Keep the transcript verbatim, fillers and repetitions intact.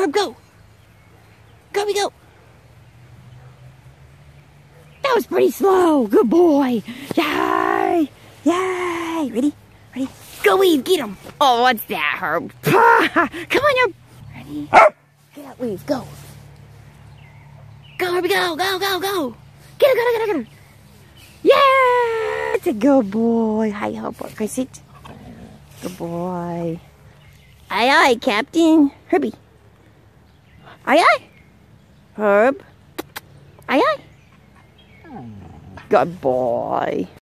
Herb, go. Go, we go. That was pretty slow. Good boy. Yay. Yay. Ready? Ready? Go, Weave. Get him. Oh, what's that, Herb? Come on, Herb. Ready? Get out, Weave. Go. Go, Herbie, go. Go, go, go. Get him, get him, get him, get him. Yeah. That's a good boy. Hi, Herb. Can I sit? Good boy. Aye, aye, Captain. Herbie. Aye, aye. Herb. Aye, aye. Good boy.